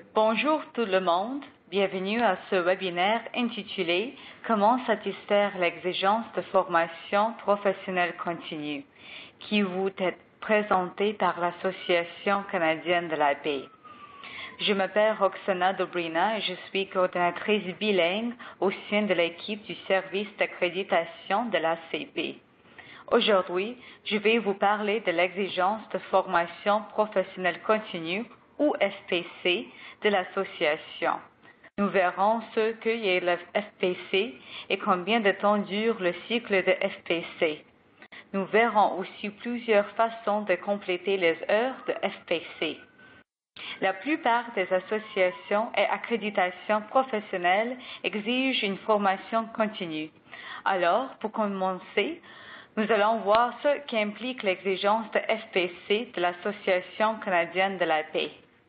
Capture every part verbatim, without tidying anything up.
Bonjour tout le monde, bienvenue à ce webinaire intitulé « Comment satisfaire l'exigence de formation professionnelle continue » qui vous est présenté par l'Association canadienne de la paix. Je m'appelle Roxana Dobrina et je suis coordinatrice bilingue au sein de l'équipe du service d'accréditation de l'A C P. Aujourd'hui, je vais vous parler de l'exigence de formation professionnelle continue ou F P C de l'association. Nous verrons ce qu'est le F P C et combien de temps dure le cycle de F P C. Nous verrons aussi plusieurs façons de compléter les heures de F P C. La plupart des associations et accréditations professionnelles exigent une formation continue. Alors, pour commencer, nous allons voir ce qu'implique l'exigence de F P C de l'Association canadienne de la paix.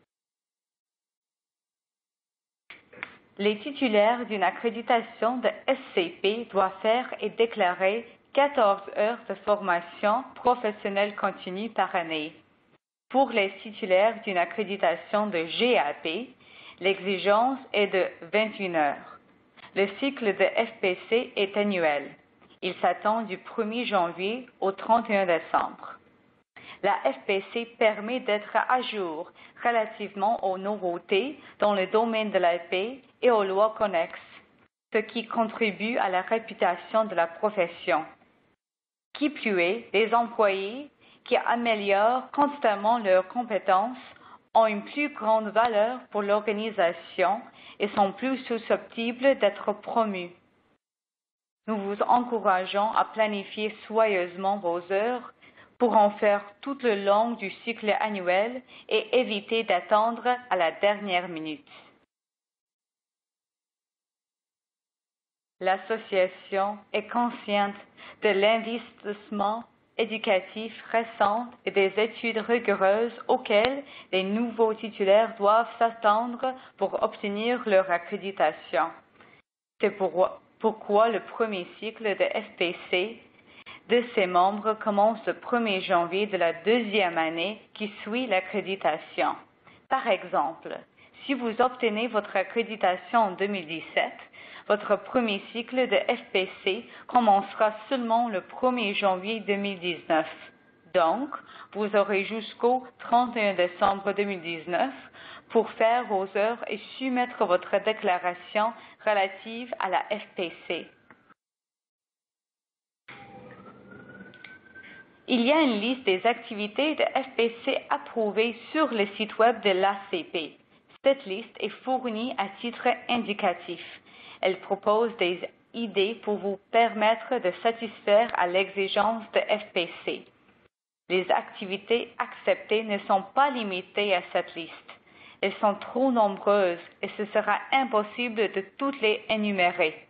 Les titulaires d'une accréditation de S C P doivent faire et déclarer quatorze heures de formation professionnelle continue par année. Pour les titulaires d'une accréditation de G A P, l'exigence est de vingt et une heures. Le cycle de F P C est annuel. Il s'attend du premier janvier au trente et un décembre. La F P C permet d'être à jour relativement aux nouveautés dans le domaine de la paix et aux lois connexes, ce qui contribue à la réputation de la profession. Qui plus est, les employés qui améliorent constamment leurs compétences ont une plus grande valeur pour l'organisation et sont plus susceptibles d'être promus. Nous vous encourageons à planifier soigneusement vos heures pour en faire tout le long du cycle annuel et éviter d'attendre à la dernière minute. L'association est consciente de l'investissement éducatif récent et des études rigoureuses auxquelles les nouveaux titulaires doivent s'attendre pour obtenir leur accréditation. C'est pour, pourquoi le premier cycle de F P C de ses membres commence le premier janvier de la deuxième année qui suit l'accréditation. Par exemple, si vous obtenez votre accréditation en deux mille dix-sept, votre premier cycle de F P C commencera seulement le premier janvier deux mille dix-neuf. Donc, vous aurez jusqu'au trente et un décembre deux mille dix-neuf pour faire vos heures et soumettre votre déclaration relative à la F P C. Il y a une liste des activités de F P C approuvées sur le site web de l'A C P. Cette liste est fournie à titre indicatif. Elle propose des idées pour vous permettre de satisfaire à l'exigence de F P C. Les activités acceptées ne sont pas limitées à cette liste. Elles sont trop nombreuses et ce sera impossible de toutes les énumérer.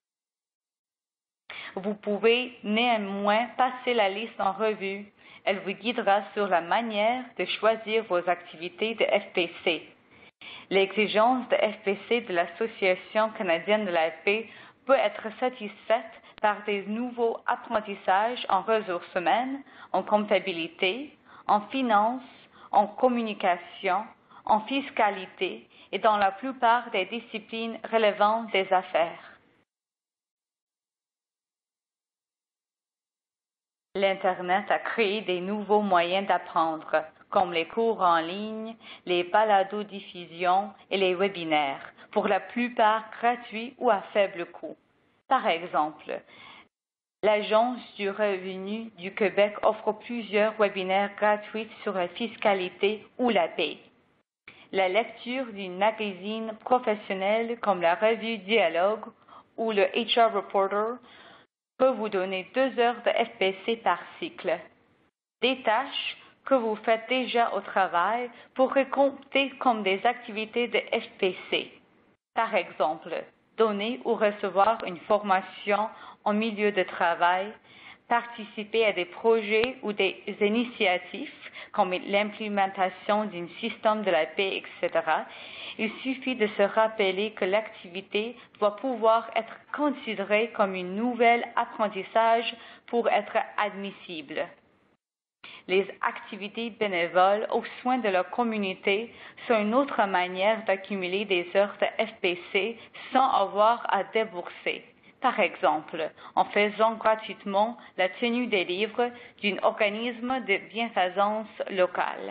Vous pouvez néanmoins passer la liste en revue. Elle vous guidera sur la manière de choisir vos activités de F P C. L'exigence de F P C de l'Association canadienne de la paix peut être satisfaite par des nouveaux apprentissages en ressources humaines, en comptabilité, en finance, en communication, en fiscalité et dans la plupart des disciplines relevantes des affaires. L'Internet a créé des nouveaux moyens d'apprendre, comme les cours en ligne, les balados-diffusions et les webinaires, pour la plupart gratuits ou à faible coût. Par exemple, l'Agence du revenu du Québec offre plusieurs webinaires gratuits sur la fiscalité ou la paix. La lecture d'une magazine professionnelle comme la revue Dialogue ou le H R Reporter peut vous donner deux heures de F P C par cycle. Des tâches que vous faites déjà au travail pourraient compter comme des activités de F P C. Par exemple, donner ou recevoir une formation en milieu de travail, participer à des projets ou des initiatives comme l'implémentation d'un système de la paix, et cetera. Il suffit de se rappeler que l'activité doit pouvoir être considérée comme un nouvel apprentissage pour être admissible. Les activités bénévoles aux soins de leur communauté sont une autre manière d'accumuler des heures de F P C sans avoir à débourser. Par exemple, en faisant gratuitement la tenue des livres d'un organisme de bienfaisance local.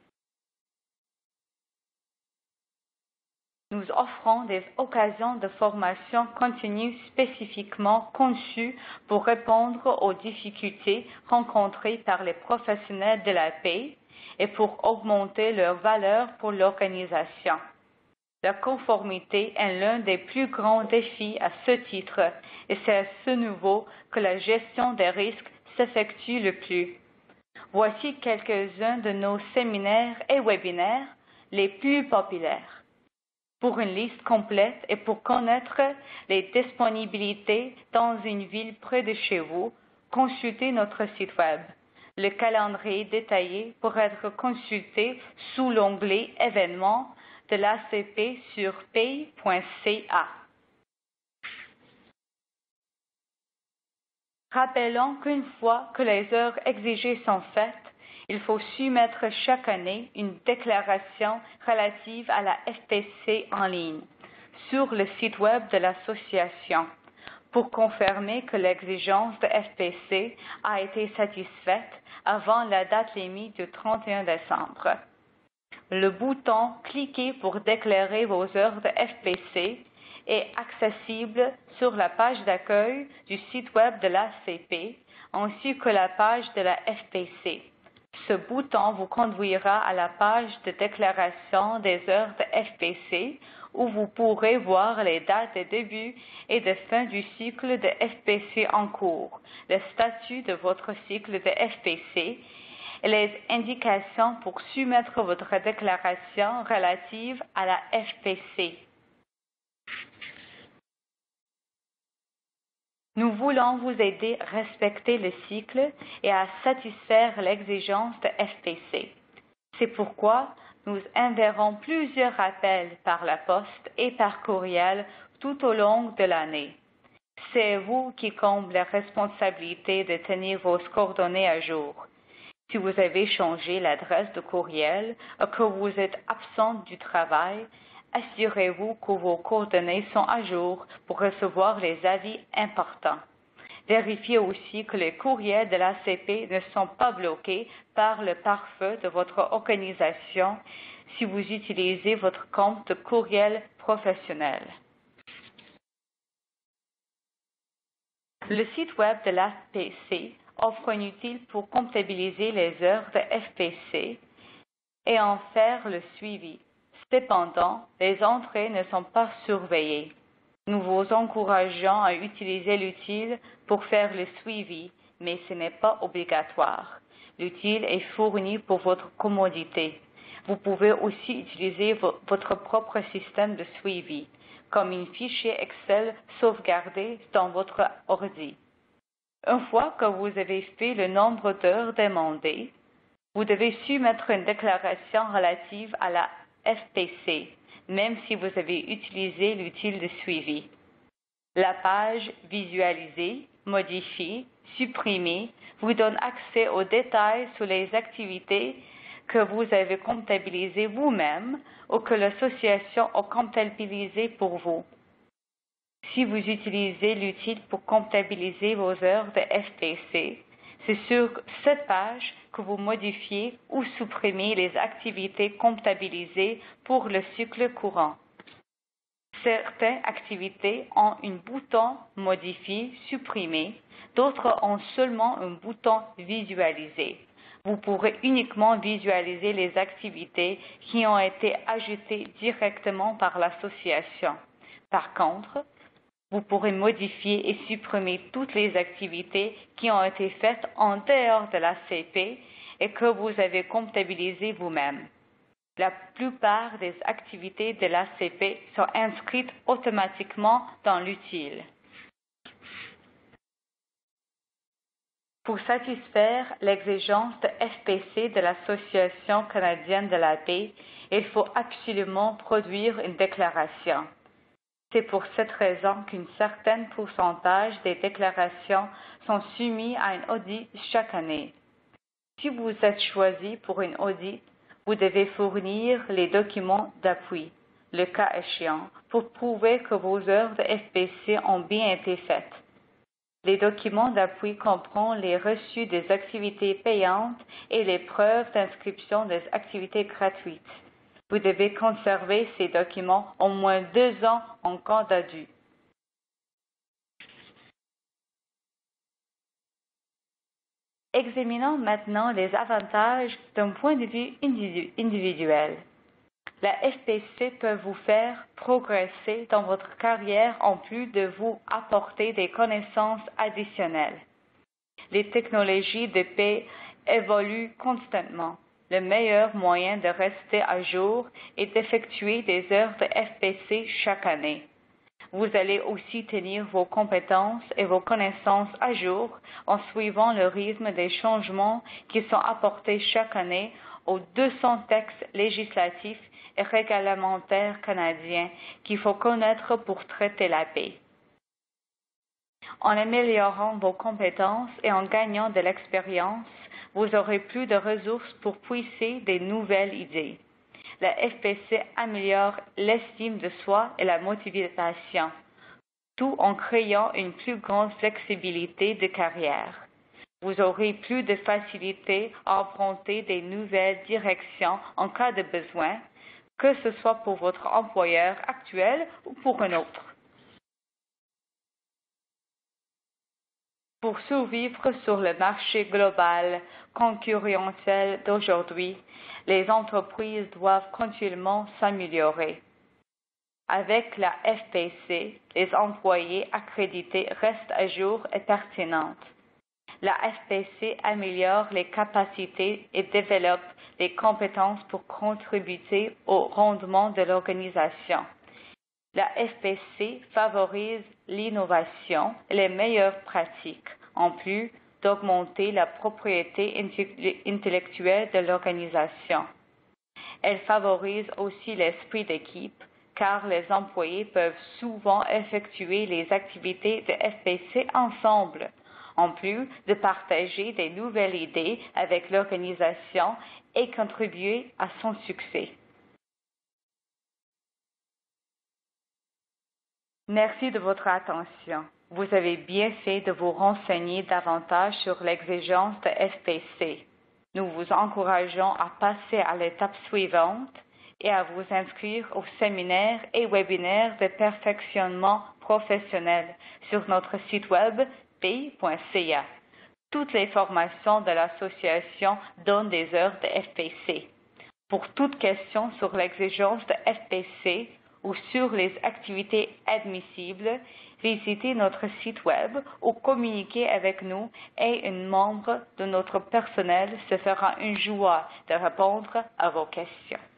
Nous offrons des occasions de formation continue spécifiquement conçues pour répondre aux difficultés rencontrées par les professionnels de la paix et pour augmenter leur valeur pour l'organisation. La conformité est l'un des plus grands défis à ce titre et c'est à ce niveau que la gestion des risques s'effectue le plus. Voici quelques-uns de nos séminaires et webinaires les plus populaires. Pour une liste complète et pour connaître les disponibilités dans une ville près de chez vous, consultez notre site Web. Le calendrier détaillé pourra être consulté sous l'onglet Événements de l'A C P sur pay point C A. Rappelons qu'une fois que les heures exigées sont faites, il faut soumettre chaque année une déclaration relative à la F P C en ligne sur le site Web de l'association pour confirmer que l'exigence de F P C a été satisfaite avant la date limite du trente et un décembre. Le bouton « Cliquez pour déclarer vos heures de F P C » est accessible sur la page d'accueil du site Web de l'A C P ainsi que la page de la F P C. Ce bouton vous conduira à la page de déclaration des heures de F P C où vous pourrez voir les dates de début et de fin du cycle de F P C en cours, le statut de votre cycle de F P C et les indications pour soumettre votre déclaration relative à la F P C. Nous voulons vous aider à respecter le cycle et à satisfaire l'exigence de F P C. C'est pourquoi nous enverrons plusieurs appels par la poste et par courriel tout au long de l'année. C'est vous qui comble la responsabilité de tenir vos coordonnées à jour. Si vous avez changé l'adresse de courriel ou que vous êtes absent du travail, assurez-vous que vos coordonnées sont à jour pour recevoir les avis importants. Vérifiez aussi que les courriels de l'A C P ne sont pas bloqués par le pare-feu de votre organisation si vous utilisez votre compte de courriel professionnel. Le site Web de l'A P C offre un outil pour comptabiliser les heures de F P C et en faire le suivi. Cependant, les entrées ne sont pas surveillées. Nous vous encourageons à utiliser l'outil pour faire le suivi, mais ce n'est pas obligatoire. L'outil est fourni pour votre commodité. Vous pouvez aussi utiliser vo- votre propre système de suivi, comme un fichier Excel sauvegardé dans votre ordi. Une fois que vous avez fait le nombre d'heures demandées, vous devez soumettre une déclaration relative à la F P C, même si vous avez utilisé l'outil de suivi. La page « Visualiser »,« Modifier »,« Supprimer » vous donne accès aux détails sur les activités que vous avez comptabilisées vous-même ou que l'association a comptabilisées pour vous. Si vous utilisez l'outil pour comptabiliser vos heures de F P C, c'est sur cette page que vous modifiez ou supprimez les activités comptabilisées pour le cycle courant. Certaines activités ont un bouton « Modifier »,« Supprimer », d'autres ont seulement un bouton « Visualiser ». Vous pourrez uniquement visualiser les activités qui ont été ajoutées directement par l'association. Par contre, vous pourrez modifier et supprimer toutes les activités qui ont été faites en dehors de l'A C P et que vous avez comptabilisées vous-même. La plupart des activités de l'A C P sont inscrites automatiquement dans l'outil. Pour satisfaire l'exigence de F P C de l'Association canadienne de la paix, il faut absolument produire une déclaration. C'est pour cette raison qu'un certain pourcentage des déclarations sont soumises à un audit chaque année. Si vous êtes choisi pour une audit, vous devez fournir les documents d'appui, le cas échéant, pour prouver que vos heures de F P C ont bien été faites. Les documents d'appui comprennent les reçus des activités payantes et les preuves d'inscription des activités gratuites. Vous devez conserver ces documents au moins deux ans en cas d'adus. Examinons maintenant les avantages d'un point de vue individuel. La F P C peut vous faire progresser dans votre carrière en plus de vous apporter des connaissances additionnelles. Les technologies de paie évoluent constamment. Le meilleur moyen de rester à jour est d'effectuer des heures de F P C chaque année. Vous allez aussi tenir vos compétences et vos connaissances à jour en suivant le rythme des changements qui sont apportés chaque année aux deux cents textes législatifs et réglementaires canadiens qu'il faut connaître pour traiter la paie. En améliorant vos compétences et en gagnant de l'expérience, vous aurez plus de ressources pour puiser des nouvelles idées. La F P C améliore l'estime de soi et la motivation, tout en créant une plus grande flexibilité de carrière. Vous aurez plus de facilité à emprunter des nouvelles directions en cas de besoin, que ce soit pour votre employeur actuel ou pour un autre. Pour survivre sur le marché global concurrentiel d'aujourd'hui, les entreprises doivent continuellement s'améliorer. Avec la F P C, les employés accrédités restent à jour et pertinents. La F P C améliore les capacités et développe les compétences pour contribuer au rendement de l'organisation. La F P C favorise l'innovation et les meilleures pratiques, en plus d'augmenter la propriété intellectuelle de l'organisation. Elle favorise aussi l'esprit d'équipe, car les employés peuvent souvent effectuer les activités de F P C ensemble, en plus de partager des nouvelles idées avec l'organisation et contribuer à son succès. Merci de votre attention. Vous avez bien fait de vous renseigner davantage sur l'exigence de F P C. Nous vous encourageons à passer à l'étape suivante et à vous inscrire aux séminaires et webinaires de perfectionnement professionnel sur notre site web p point c a. Toutes les formations de l'association donnent des heures de F P C. Pour toute question sur l'exigence de F P C ou sur les activités admissibles, visitez notre site web ou communiquez avec nous et un membre de notre personnel se fera une joie de répondre à vos questions.